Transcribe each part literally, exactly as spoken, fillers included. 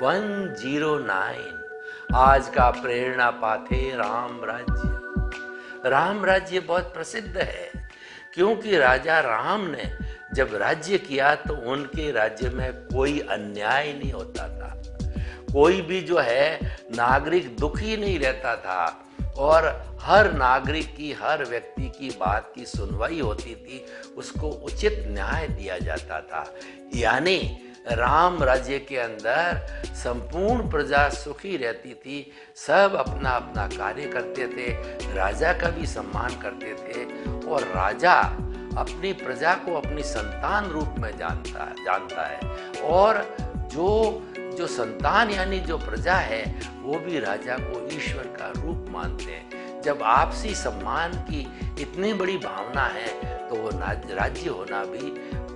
एक सौ नौ आज का प्रेरणा पाथे राम राज्य। राम राज्य बहुत प्रसिद्ध है क्योंकि राजा राम ने जब राज्य किया तो उनके राज्य में कोई अन्याय नहीं होता था, कोई भी जो है नागरिक दुखी नहीं रहता था और हर नागरिक की, हर व्यक्ति की बात की सुनवाई होती थी, उसको उचित न्याय दिया जाता था। यानी राम राज्य के अंदर संपूर्ण प्रजा सुखी रहती थी, सब अपना अपना कार्य करते थे, राजा का भी सम्मान करते थे और राजा अपनी प्रजा को अपनी संतान रूप में जानता जानता है और जो जो संतान यानी जो प्रजा है वो भी राजा को ईश्वर का रूप मानते हैं। जब आपसी सम्मान की इतनी बड़ी भावना है तो वो राज्य होना भी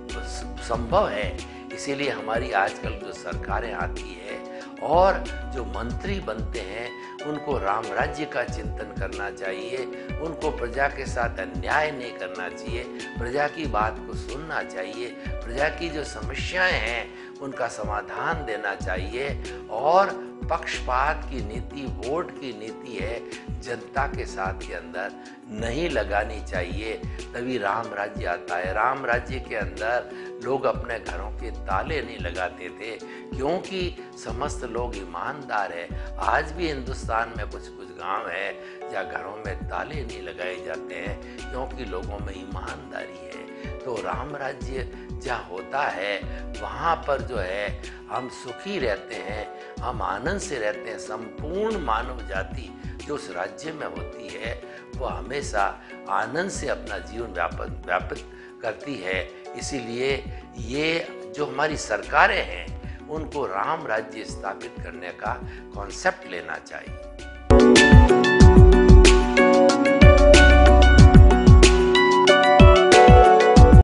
संभव है। इसीलिए हमारी आजकल जो सरकारें आती है और जो मंत्री बनते हैं उनको राम राज्य का चिंतन करना चाहिए, उनको प्रजा के साथ अन्याय नहीं करना चाहिए, प्रजा की बात को सुनना चाहिए, प्रजा की जो समस्याएं हैं उनका समाधान देना चाहिए और पक्षपात की नीति, वोट की नीति है जनता के साथ के अंदर नहीं लगानी चाहिए, तभी राम राज्य आता है। राम राज्य के अंदर लोग अपने घरों के ताले नहीं लगाते थे क्योंकि समस्त लोग ईमानदार है। आज भी हिंदुस्तान में कुछ कुछ गांव है जहाँ घरों में ताले नहीं लगाए जाते हैं क्योंकि लोगों में ईमानदारी है। तो राम राज्य जहाँ होता है वहाँ पर जो है हम सुखी रहते हैं, हम आनंद से रहते हैं। संपूर्ण मानव जाति जो उस राज्य में होती है वो हमेशा आनंद से अपना जीवन व्यापन व्यापित करती है। इसीलिए ये जो हमारी सरकारें हैं उनको राम राज्य स्थापित करने का कॉन्सेप्ट लेना चाहिए।